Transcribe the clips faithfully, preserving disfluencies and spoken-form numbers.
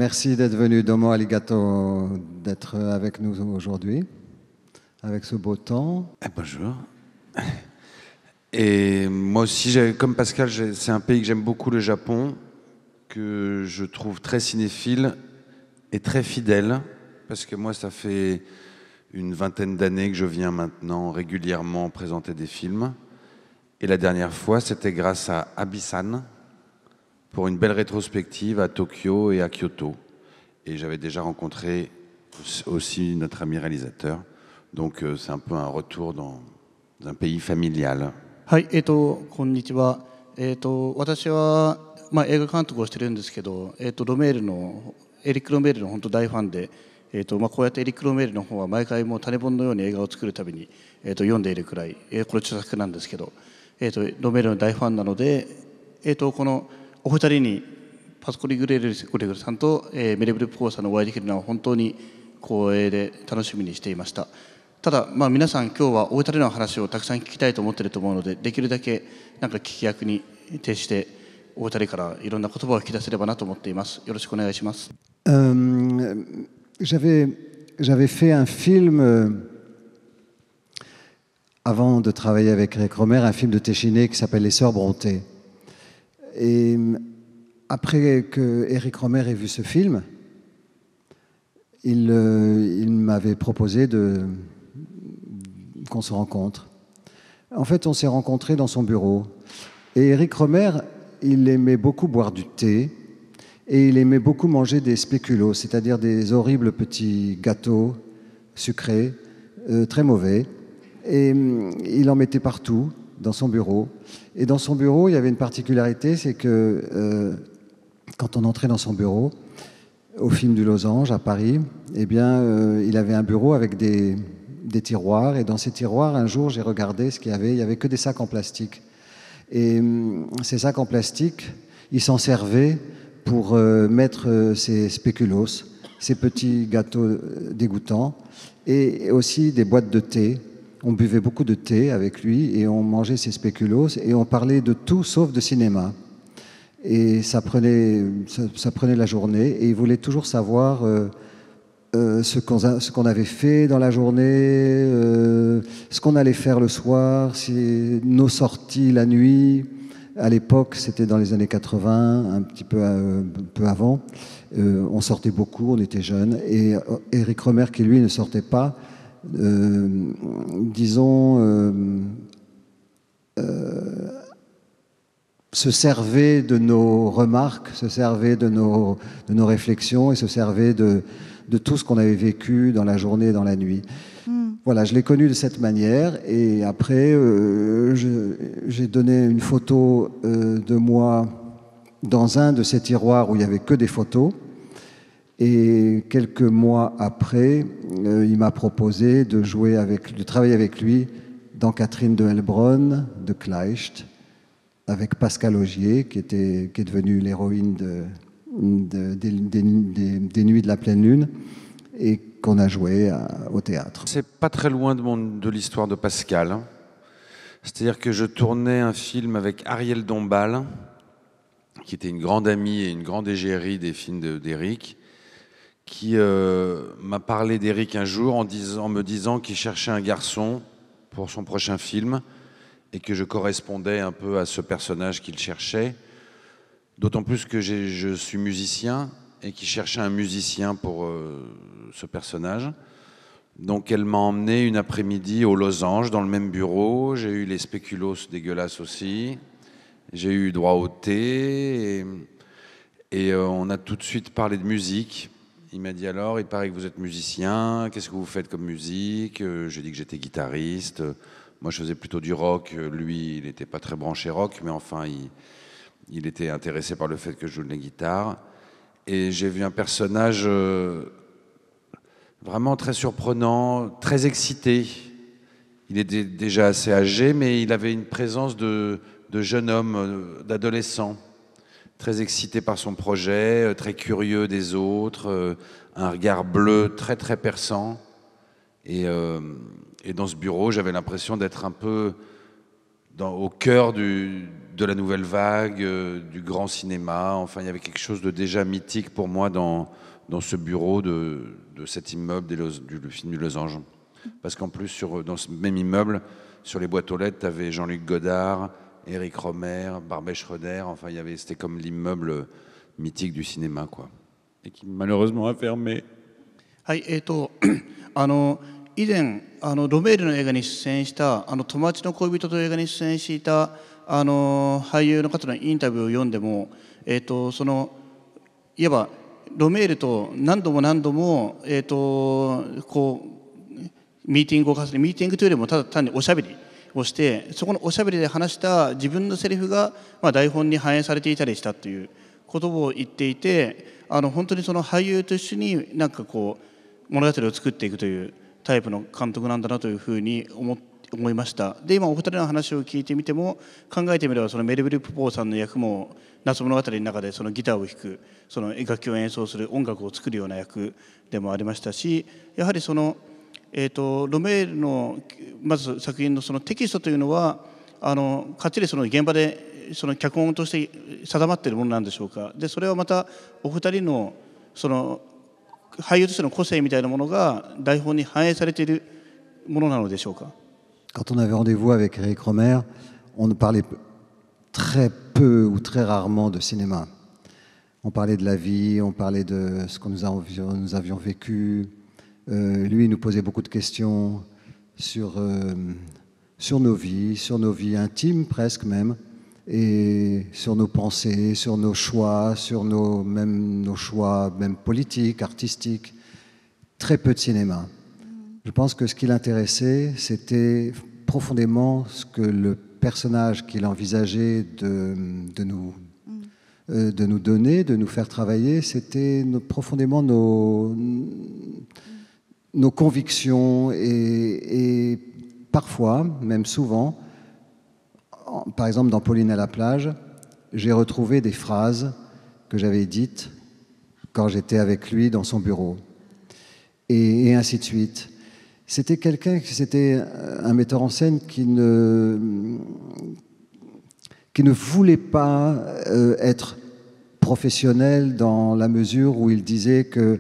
merci d'être venu. Domo arigato d'être avec nous aujourd'hui, avec ce beau temps. Eh, bonjour. Et moi aussi, comme Pascal, c'est un pays que j'aime beaucoup, le Japon, que je trouve très cinéphile et très fidèle, parce que moi, ça fait une vingtaine d'années que je viens maintenant régulièrement présenter des films. Et la dernière fois, c'était grâce à Abisan, pour une belle rétrospective à Tokyo et à Kyoto. Et j'avais déjà rencontré aussi notre ami réalisateur. Donc euh, c'est un peu un retour dans un pays familial. はい、えーと、こんにちは。えーと、私は、まあ、映画監督をしてるんですけど、えーと、ロメールの、エリック・ロメールの本当大ファンで、えーとまあ、こうやってエリック・ロメールの方は毎回もう種本のように映画を作るたびに、えーと、読んでいるくらい、えー、これ著作なんですけど、えーと、ロメールの大ファンなので、えーと、このお二人にパスコリ・グレール・グレグルさんと、えー、メレブル・ポーさんのお会いできるのは本当に光栄で楽しみにしていました。ただ、まあ、皆さん今日はお二人の話をたくさん聞きたいと思っていると思うので、できるだけなんか聞き役に徹してお二人からいろんな言葉を引き出せればなと思っています。よろしくお願いします。 Euh, j'avais, j'avais fait un film euh, avant de travailler avec Eric Romer, un film de Téchiné qui s'appelle Les Sœurs Brontë. Et après que Eric Romer ait vu ce film, il, euh, il m'avait proposé de, qu'on se rencontre. En fait, on s'est rencontrés dans son bureau. Et Eric Romer, il aimait beaucoup boire du thé et il aimait beaucoup manger des spéculoos, c'est-à-dire des horribles petits gâteaux sucrés, euh, très mauvais. Et euh, il en mettait partout dans son bureau. Et dans son bureau, il y avait une particularité, c'est que euh, quand on entrait dans son bureau, au film du Losange, à Paris, eh bien, euh, il avait un bureau avec des, des tiroirs. Et dans ces tiroirs, un jour, j'ai regardé ce qu'il y avait. Il n'y avait que des sacs en plastique. Et euh, ces sacs en plastique, il s'en servait pour euh, mettre euh, ces spéculoos, ces petits gâteaux dégoûtants, et aussi des boîtes de thé. On buvait beaucoup de thé avec lui et on mangeait ces spéculoos et on parlait de tout sauf de cinéma. Et ça prenait, ça, ça prenait la journée et il voulait toujours savoir euh, euh, ce qu'on ce qu'on avait fait dans la journée, euh, ce qu'on allait faire le soir, si, nos sorties la nuit. À l'époque, c'était dans les années quatre-vingts, un petit peu, euh, un peu avant. Euh, on sortait beaucoup, on était jeunes. Et Eric Romer, qui lui ne sortait pas, euh, disons, euh, euh, se servait de nos remarques, se servait de nos, de nos réflexions et se servait de, de tout ce qu'on avait vécu dans la journée et dans la nuit. Mm. Voilà, je l'ai connu de cette manière et après, euh, j'ai donné une photo euh, de moi dans un de ces tiroirs où il n'y avait que des photos. Et quelques mois après, euh, il m'a proposé de jouer avec, de travailler avec lui dans Catherine de Helbronn de Kleist, avec Pascal Augier, qui, était, qui est devenue l'héroïne de, de, de, de, de, des Nuits de la Pleine Lune, et qu'on a joué à, au théâtre. C'est pas très loin de, mon, de l'histoire de Pascal. C'est-à-dire que je tournais un film avec Ariel Dombal, qui était une grande amie et une grande égérie des films d'Éric, qui euh, m'a parlé d'Éric un jour en, disant, en me disant qu'il cherchait un garçon pour son prochain film et que je correspondais un peu à ce personnage qu'il cherchait, d'autant plus que je suis musicien et qu'il cherchait un musicien pour euh, ce personnage. Donc elle m'a emmené une après-midi au Losange, dans le même bureau. J'ai eu les spéculoos dégueulasses aussi. J'ai eu droit au thé et, et euh, on a tout de suite parlé de musique. Il m'a dit alors, il paraît que vous êtes musicien, qu'est-ce que vous faites comme musique? J'ai dit que j'étais guitariste. Moi, je faisais plutôt du rock. Lui, il n'était pas très branché rock, mais enfin, il, il était intéressé par le fait que je joue de la guitare. Et j'ai vu un personnage euh, vraiment très surprenant, très excité. Il était déjà assez âgé, mais il avait une présence de, de jeune homme, d'adolescent. Très excité par son projet, très curieux des autres, un regard bleu très très perçant. Et, euh, et dans ce bureau, j'avais l'impression d'être un peu dans, au cœur du, de la nouvelle vague, euh, du grand cinéma. Enfin, il y avait quelque chose de déjà mythique pour moi dans, dans ce bureau de, de cet immeuble des Los, du, du film du Losange. Parce qu'en plus, sur, dans ce même immeuble, sur les boîtes aux lettres, tu avais Jean-Luc Godard, Éric Rohmer, Barbet Schroeder. Enfin, il y avait, c'était comme l'immeuble mythique du cinéma, quoi. Et qui malheureusement a fermé. はい、えーとあの以前あのロメールの映画に出演したあの友達の恋人という映画に出演していたあの俳優の方のインタビューを読んでも、えーとそのいわばロメールと何度も何度も、えーとこうミーティングを重ねミーティングというよりもただ単におしゃべりをしてそこのおしゃべりで話した自分のセリフが、まあ、台本に反映されていたりしたということを言っていて、あの本当にその俳優と一緒になんかこう物語を作っていくというタイプの監督なんだなというふうに思思いました。で今お二人の話を聞いてみても考えてみればそのメルヴィル・ポポーさんの役も夏物語の中でそのギターを弾くその楽器を演奏する音楽を作るような役でもありましたし、やはりその、えー、とロメールのまず作品のそのテキストというのはあのかっちりその現場でその脚本として定まっているものなんでしょうか。でそれはまたお二人のその俳優としての個性みたいなものが台本に反映されているものなのでしょうか。 Quand on avait rendez-vous avec Éric Rohmer, on ne parlait très peu ou très rarement de cinéma. On parlait de la vie, on parlait de ce que nous avions, nous avions vécu. Euh, lui, il nous posait beaucoup de questions sur, euh, sur nos vies, sur nos vies intimes presque même, et sur nos pensées, sur nos choix, sur nos, même nos choix même politiques, artistiques. Très peu de cinéma. Je pense que ce qui l'intéressait, c'était profondément ce que le personnage qu'il envisageait de, de, nous, euh, de nous donner, de nous faire travailler, c'était nos, profondément nos, nos convictions et, et parfois, même souvent, par exemple dans Pauline à la plage, j'ai retrouvé des phrases que j'avais dites quand j'étais avec lui dans son bureau, et, et ainsi de suite. C'était quelqu'un, c'était un metteur en scène qui ne, qui ne voulait pas euh, être professionnel dans la mesure où il disait que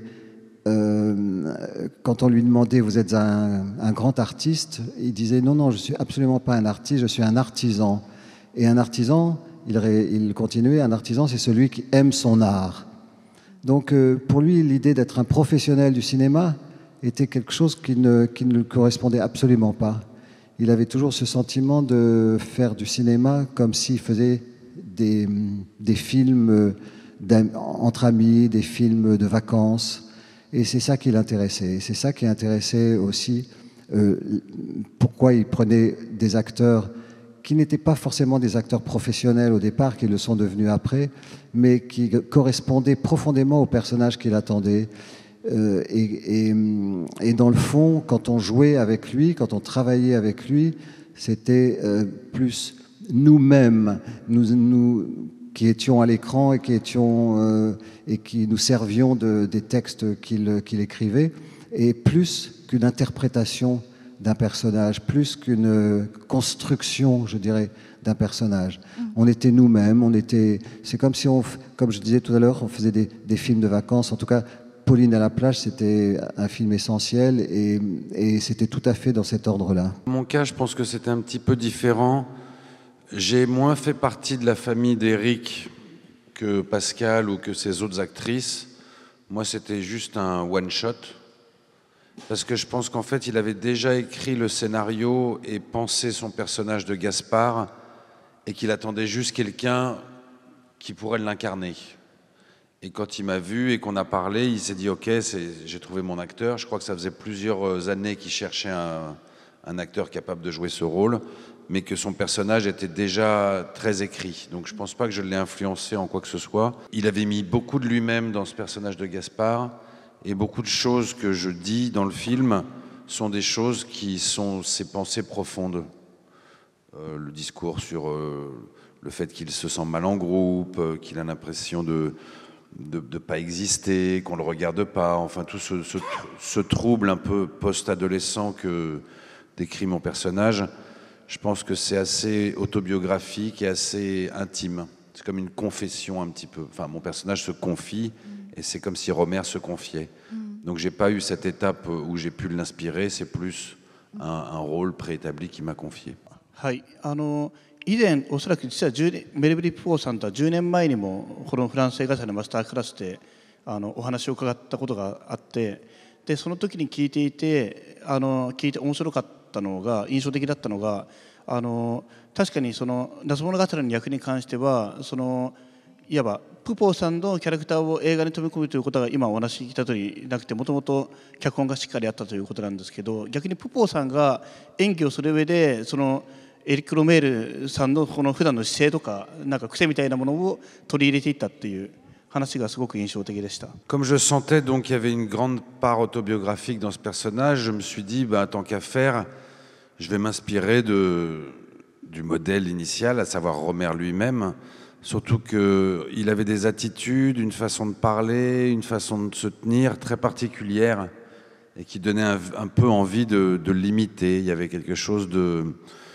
euh, quand on lui demandait « vous êtes un, un grand artiste », il disait « non, non, je ne suis absolument pas un artiste, je suis un artisan ». Et un artisan, il, il continuait, un artisan c'est celui qui aime son art. Donc euh, pour lui, l'idée d'être un professionnel du cinéma était quelque chose qui ne, qui ne lui correspondait absolument pas. Il avait toujours ce sentiment de faire du cinéma comme s'il faisait des, des films entre amis, des films de vacances. Et c'est ça qui l'intéressait. C'est ça qui intéressait aussi euh, pourquoi il prenait des acteurs qui n'étaient pas forcément des acteurs professionnels au départ, qui le sont devenus après, mais qui correspondaient profondément au personnage qu'il attendait. Euh, et, et, et dans le fond, quand on jouait avec lui, quand on travaillait avec lui, c'était euh, plus nous-mêmes, nous, nous qui étions à l'écran et qui étions euh, et qui nous servions de, des textes qu'il qu'il écrivait, et plus qu'une interprétation d'un personnage, plus qu'une construction, je dirais, d'un personnage. Mmh. On était nous-mêmes, on était. C'est comme si on, comme je disais tout à l'heure, on faisait des, des films de vacances. En tout cas, Pauline à la plage, c'était un film essentiel et, et c'était tout à fait dans cet ordre-là. Dans mon cas, je pense que c'était un petit peu différent. J'ai moins fait partie de la famille d'Éric que Pascal ou que ses autres actrices. Moi, c'était juste un one-shot. Parce que je pense qu'en fait, il avait déjà écrit le scénario et pensé son personnage de Gaspard et qu'il attendait juste quelqu'un qui pourrait l'incarner. Et quand il m'a vu et qu'on a parlé, il s'est dit « Ok, j'ai trouvé mon acteur ». Je crois que ça faisait plusieurs années qu'il cherchait un, un acteur capable de jouer ce rôle, mais que son personnage était déjà très écrit. Donc je ne pense pas que je l'ai influencé en quoi que ce soit. Il avait mis beaucoup de lui-même dans ce personnage de Gaspard, et beaucoup de choses que je dis dans le film sont des choses qui sont ses pensées profondes. Euh, le discours sur euh, le fait qu'il se sent mal en groupe, euh, qu'il a l'impression de de ne pas exister, qu'on ne le regarde pas, enfin tout ce, ce, ce trouble un peu post-adolescent que décrit mon personnage, je pense que c'est assez autobiographique et assez intime. C'est comme une confession un petit peu. Enfin, mon personnage se confie et c'est comme si Romer se confiait. Donc j'ai pas eu cette étape où j'ai pu l'inspirer, c'est plus un, un rôle préétabli qui m'a confié. はい、あの以前おそらく実はじゅうねんメルビリ・プオーさんとはじゅうねんまえにもこのフランス映画祭のマスタークラスであのお話を伺ったことがあって、でその時に聞いていてあの聞いて面白かったのが印象的だったのが、あの確かにその夏物語の役に関してはそのいわばプポーさんのキャラクターを映画に飛び込むということが今お話し聞いた通りなくて、もともと脚本がしっかりあったということなんですけど、逆にプポーさんが演技をする上でそのエリック・ロメールさんのこの普段の姿勢とかなんか癖みたいなものを取り入れていったっていう話がすごく印象的でした。 Comme je sentais donc qu'il y avait une grande part autobiographique dans ce personnage, je me suis dit, bah, tant qu'à faire, je vais m'inspirer de, du modèle initial, à savoir Romer lui-même. Surtout qu'il avait des attitudes, une façon de parler, une façon de se tenir très particulière et qui donnait un, un peu envie de, de l'imiter. Il y avait quelque chose de,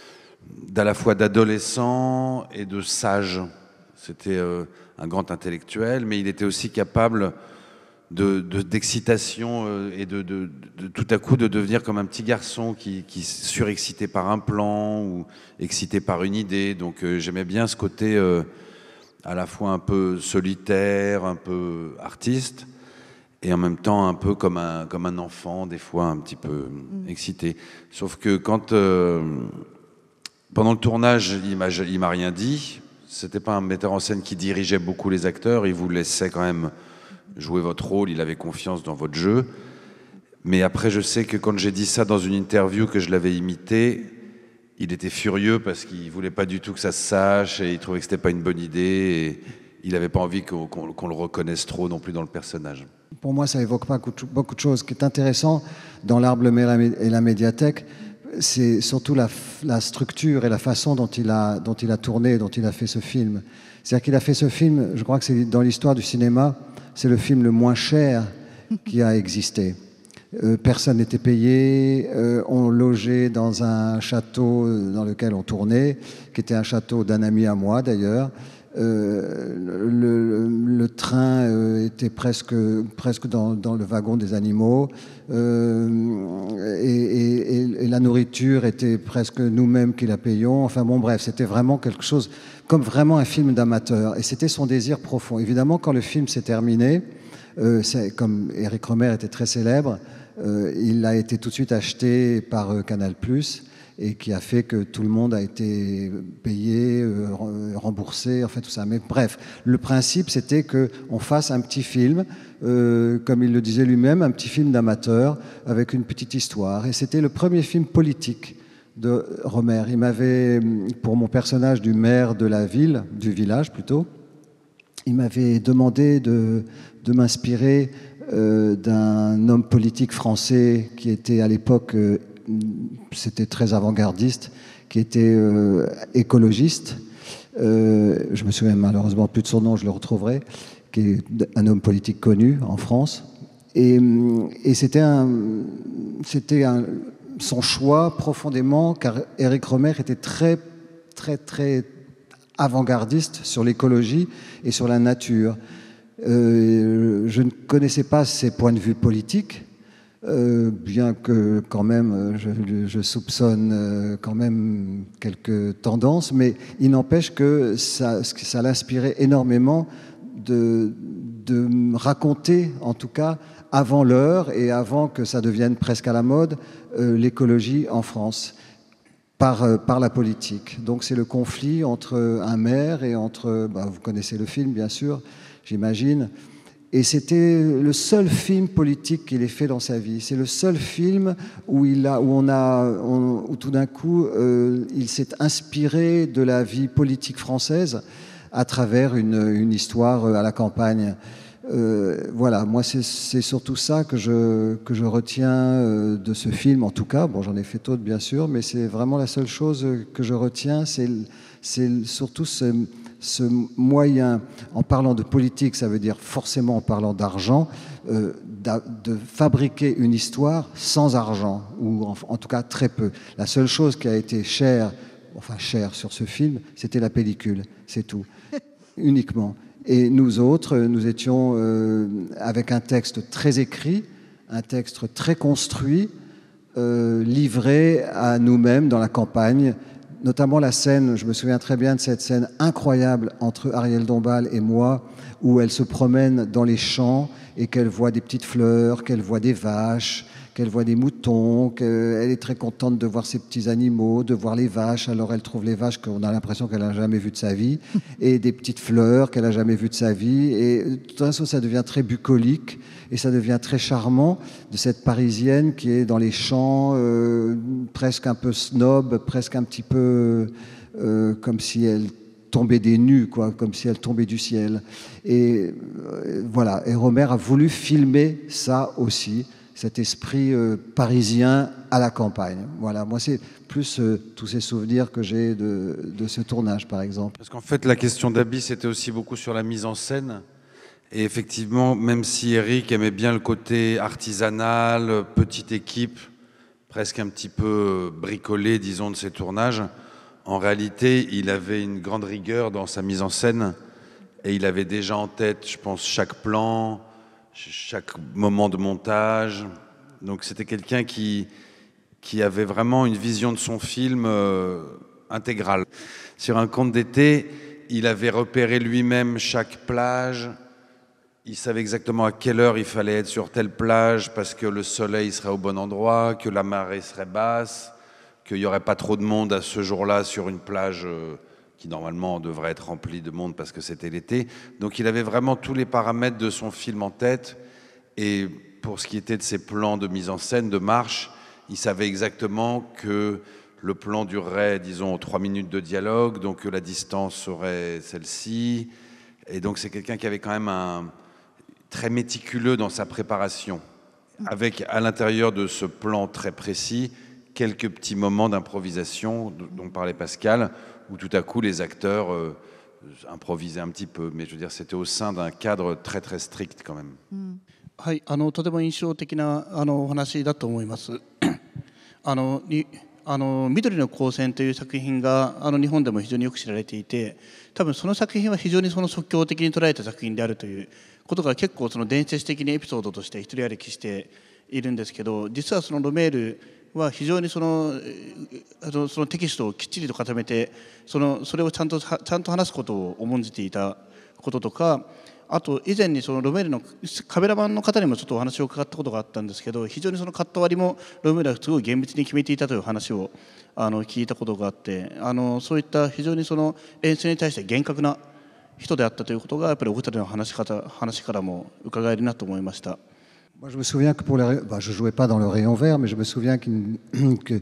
d'à la fois d'adolescent et de sage. C'était euh, un grand intellectuel, mais il était aussi capable de, de, d'excitation euh, et de, de, de, de tout à coup de devenir comme un petit garçon qui, qui surexcité par un plan ou excité par une idée. Donc euh, j'aimais bien ce côté... Euh, à la fois un peu solitaire, un peu artiste, et en même temps un peu comme un, comme un enfant, des fois un petit peu mmh. excité. Sauf que quand, euh, pendant le tournage, il m'a, il m'a rien dit. C'était pas un metteur en scène qui dirigeait beaucoup les acteurs, il vous laissait quand même jouer votre rôle, il avait confiance dans votre jeu. Mais après, je sais que quand j'ai dit ça dans une interview, que je l'avais imité, il était furieux parce qu'il ne voulait pas du tout que ça se sache et il trouvait que ce n'était pas une bonne idée et il n'avait pas envie qu'on, qu'on, qu'on le reconnaisse trop non plus dans le personnage. Pour moi, ça évoque pas beaucoup de choses. Ce qui est intéressant dans L'Arbre et la médiathèque, c'est surtout la, la structure et la façon dont il, a, dont il a tourné, dont il a fait ce film. C'est-à-dire qu'il a fait ce film, je crois que c'est dans l'histoire du cinéma, c'est le film le moins cher qui a existé. Euh, personne n'était payé, euh, on logeait dans un château dans lequel on tournait, qui était un château d'un ami à moi d'ailleurs. Euh, le, le, le train euh, était presque, presque dans, dans le wagon des animaux euh, et, et, et la nourriture était presque nous-mêmes qui la payions. Enfin bon bref, c'était vraiment quelque chose comme vraiment un film d'amateur et c'était son désir profond. Évidemment, quand le film s'est terminé, euh, c'est, comme Éric Romer était très célèbre, Euh, il a été tout de suite acheté par euh, Canal+, et qui a fait que tout le monde a été payé, euh, remboursé, enfin tout ça. Mais bref, le principe, c'était qu'on fasse un petit film, euh, comme il le disait lui-même, un petit film d'amateur, avec une petite histoire. Et c'était le premier film politique de Romer. Il m'avait, pour mon personnage du maire de la ville, du village plutôt, il m'avait demandé de, de m'inspirer Euh, d'un homme politique français qui était à l'époque, euh, c'était très avant-gardiste, qui était euh, écologiste. Euh, je me souviens malheureusement plus de son nom, je le retrouverai, qui est un homme politique connu en France. Et, et c'était, un, c'était un, son choix profondément, car Éric Romer était très, très, très avant-gardiste sur l'écologie et sur la nature. Euh, je ne connaissais pas ses points de vue politiques, euh, bien que quand même je, je soupçonne euh, quand même quelques tendances, mais il n'empêche que ça, ça l'inspirait énormément de, de raconter, en tout cas avant l'heure et avant que ça devienne presque à la mode, euh, l'écologie en France. Par, euh, par la politique. Donc c'est le conflit entre un maire et entre, bah, vous connaissez le film bien sûr, j'imagine, et c'était le seul film politique qu'il ait fait dans sa vie. C'est le seul film où, il a, où, on a, on, où tout d'un coup euh, il s'est inspiré de la vie politique française à travers une, une histoire à la campagne. Euh, voilà, moi c'est, c'est surtout ça que je, que je retiens euh, de ce film, en tout cas. Bon, j'en ai fait d'autres bien sûr, mais c'est vraiment la seule chose que je retiens, c'est, c'est surtout ce, ce moyen, en parlant de politique, ça veut dire forcément en parlant d'argent, euh, de fabriquer une histoire sans argent, ou en, en tout cas très peu. La seule chose qui a été chère, enfin chère sur ce film, c'était la pellicule, c'est tout, uniquement. Et nous autres, nous étions euh, avec un texte très écrit, un texte très construit, euh, livré à nous-mêmes dans la campagne. Notamment la scène, je me souviens très bien de cette scène incroyable entre Ariel Dombal et moi, où elle se promène dans les champs et qu'elle voit des petites fleurs, qu'elle voit des vaches, qu'elle voit des moutons, qu'elle est très contente de voir ces petits animaux, de voir les vaches. Alors elle trouve les vaches qu'on a l'impression qu'elle n'a jamais vues de sa vie, et des petites fleurs qu'elle n'a jamais vues de sa vie. Et de toute façon, ça devient très bucolique et ça devient très charmant de cette Parisienne qui est dans les champs, euh, presque un peu snob, presque un petit peu euh, comme si elle tombait des nues, quoi, comme si elle tombait du ciel. Et euh, voilà. Et Rohmer a voulu filmer ça aussi, cet esprit euh, parisien à la campagne. Voilà, moi c'est plus euh, tous ces souvenirs que j'ai de, de ce tournage, par exemple. Parce qu'en fait, la question d'Abby, c'était aussi beaucoup sur la mise en scène. Et effectivement, même si Eric aimait bien le côté artisanal, petite équipe, presque un petit peu bricolé, disons, de ses tournages, en réalité, il avait une grande rigueur dans sa mise en scène. Et il avait déjà en tête, je pense, chaque plan, chaque moment de montage. Donc c'était quelqu'un qui, qui avait vraiment une vision de son film euh, intégrale. Sur Un conte d'été, il avait repéré lui-même chaque plage. Il savait exactement à quelle heure il fallait être sur telle plage parce que le soleil serait au bon endroit, que la marée serait basse, qu'il n'y aurait pas trop de monde à ce jour-là sur une plage euh, qui normalement devrait être remplie de monde parce que c'était l'été. Donc il avait vraiment tous les paramètres de son film en tête. Et pour ce qui était de ses plans de mise en scène, de marche, il savait exactement que le plan durerait, disons, trois minutes de dialogue, donc que la distance serait celle-ci. Et donc c'est quelqu'un qui avait quand même un très méticuleux dans sa préparation, avec à l'intérieur de ce plan très précis, quelques petits moments d'improvisation dont parlait Pascal, où tout à coup les acteurs euh, improvisaient un petit peu, mais je veux dire c'était au sein d'un cadre très très strict quand même. はい、あのとても印象的なあのお話だと思います。あのにあの緑の光線という作品があの日本でも非常によく知られていて、多分その作品は非常にその即興的に捉えた作品であるということが結構その伝説的にエピソードとして一人歩きしているんですけど、実はそのロメールは非常にそのそのテキストをきっちりと固めて、そのそれをちゃんとちゃんと話すことを重んじていたこととか。あと以前にそのロメールのカメラマンの方にもちょっとお話を伺ったことがあったんですけど、非常にそのカット割りもロメールはすごい厳密に決めていたという話をあの聞いたことがあって、あのそういった非常にその演出に対して厳格な人であったということがやっぱりお二人の話し方話からも伺えるなと思いました。 Moi, je me souviens que pour les, bah, je jouais pas dans le rayon vert, mais je me souviens qu'il, que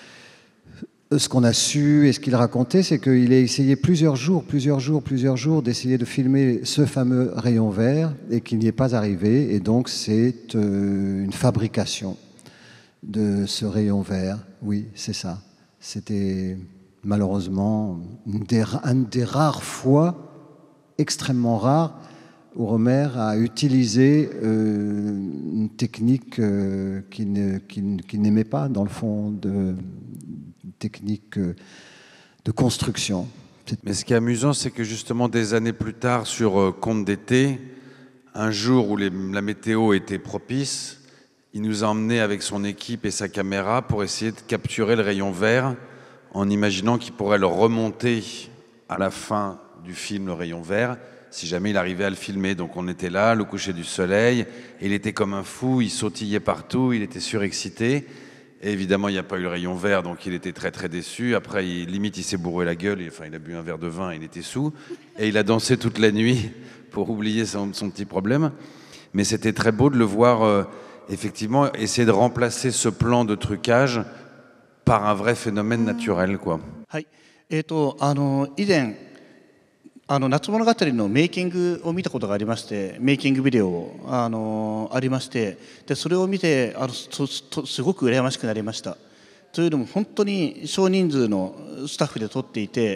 ce qu'on a su et ce qu'il racontait, c'est qu'il a essayé plusieurs jours, plusieurs jours, plusieurs jours d'essayer de filmer ce fameux rayon vert et qu'il n'y est pas arrivé. Et donc, c'est euh, une fabrication de ce rayon vert. Oui, c'est ça. C'était malheureusement une des, une des rares fois, extrêmement rares, où Rohmer a utilisé euh, une technique euh, qu'il ne, qu'il, qu'il n'aimait pas, dans le fond, de technique de construction. Mais ce qui est amusant, c'est que justement des années plus tard, sur euh, Conte d'été, un jour où les, la météo était propice, il nous a emmenés avec son équipe et sa caméra pour essayer de capturer le rayon vert en imaginant qu'il pourrait le remonter à la fin du film, le rayon vert, si jamais il arrivait à le filmer. Donc on était là, le coucher du soleil, et il était comme un fou, il sautillait partout, il était surexcité. Et évidemment, il n'y a pas eu le rayon vert, donc il était très très déçu. Après, il, limite, il s'est bourré la gueule, et, enfin, il a bu un verre de vin, il était sous, et il a dansé toute la nuit pour oublier son, son petit problème. Mais c'était très beau de le voir, euh, effectivement, essayer de remplacer ce plan de trucage par un vrai phénomène naturel, quoi. はい、えーとあの以前あの夏物語のメイキングを見たことがありまして、メイキングビデオをあのありまして、でそれを見てあのそそすごく羨ましくなりました。というのも本当に少人数のスタッフで撮っていて、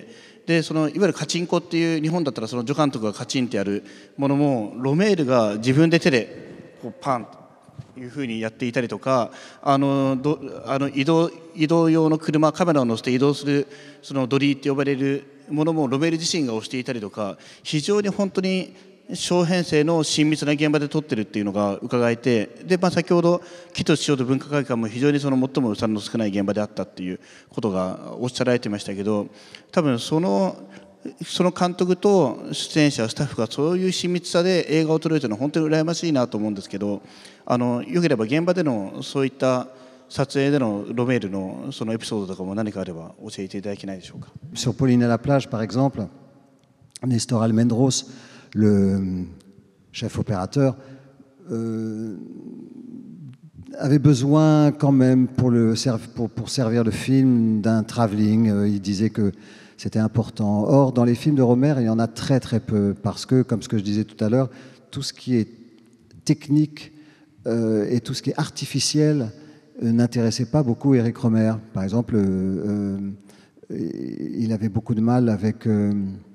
でそのいわゆるカチンコっていう日本だったらその助監督がカチンってやるものもロメールが自分で手でこうパンというふうにやっていたりとか、あのどあの移動移動用の車カメラを乗せて移動するそのドリーって呼ばれるものもロメール自身が押していたりとか、非常に本当に小編成の親密な現場で撮ってるっていうのが伺えて、で、まあ、先ほど木と塩と文化会館も非常にその最も予算の少ない現場であったっていうことがおっしゃられてましたけど、多分そのその監督と出演者スタッフがそういう親密さで映画を撮れるというのは本当に羨ましいなと思うんですけど、あのよければ現場でのそういった撮影でのロメールのそのエピソードとかも何かあれば教えていただけないでしょうか。 Sur Pauline à la plage, par exemple, Nestor Almendros, le chef opérateur, euh, avait besoin quand même pour, le, pour, pour servir le film d'un travelling. Euh, il disait que c'était important. Or, dans les films de Rohmer, il y en a très très peu parce que, comme ce que je disais tout à l'heure, tout ce qui est technique euh, et tout ce qui est artificiel euh, n'intéressait pas beaucoup Eric Rohmer. Par exemple, euh, euh, il avait beaucoup de mal avec... Euh,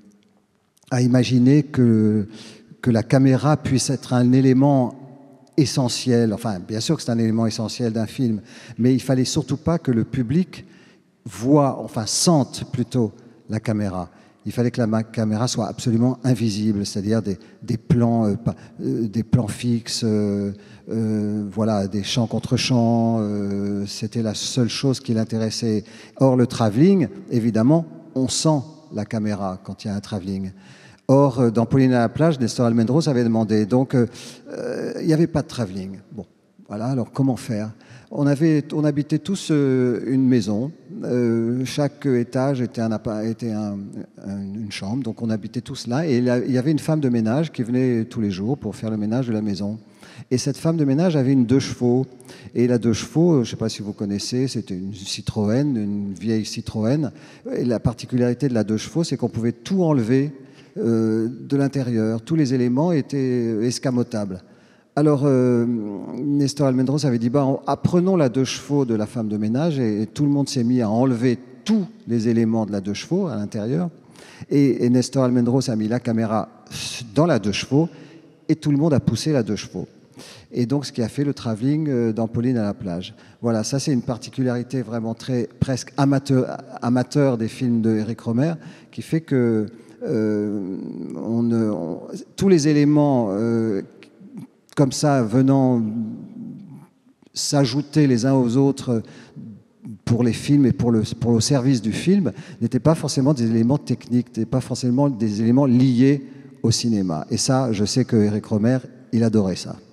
à imaginer que, que la caméra puisse être un élément essentiel. Enfin, bien sûr que c'est un élément essentiel d'un film, mais il fallait surtout pas que le public voit, enfin sente plutôt la caméra. Il fallait que la caméra soit absolument invisible, c'est-à-dire des, des plans, euh, euh, des plans fixes, euh, euh, voilà, des champs contre champs. Euh, c'était la seule chose qui l'intéressait. Or, le travelling, évidemment, on sent la caméra quand il y a un travelling. Or, dans Pauline à la plage, Nestor Almendros avait demandé. Donc, euh, il n'y avait pas de travelling. Bon, voilà, alors comment faire ? on, avait, on habitait tous euh, une maison. Euh, chaque étage était, un, était un, un, une chambre, donc on habitait tous là. Et il y avait une femme de ménage qui venait tous les jours pour faire le ménage de la maison. Et cette femme de ménage avait une deux chevaux. Et la deux chevaux, je ne sais pas si vous connaissez, c'était une Citroën, une vieille Citroën. Et la particularité de la deux chevaux, c'est qu'on pouvait tout enlever euh, de l'intérieur. Tous les éléments étaient escamotables. Alors, euh, Nestor Almendros avait dit, bah, apprenons la deux chevaux de la femme de ménage, et, et tout le monde s'est mis à enlever tous les éléments de la deux chevaux à l'intérieur. Et, et Nestor Almendros a mis la caméra dans la deux chevaux, et tout le monde a poussé la deux chevaux. Et donc, ce qui a fait le travelling dans Pauline à la plage. Voilà, ça c'est une particularité vraiment très, presque amateur, amateur des films de Eric Rohmer, qui fait que euh, on, on, tous les éléments euh, comme ça venant s'ajouter les uns aux autres pour les films et pour le, pour le service du film n'étaient pas forcément des éléments techniques, n'étaient pas forcément des éléments liés au cinéma. Et ça, je sais que Eric Rohmer, il adorait ça.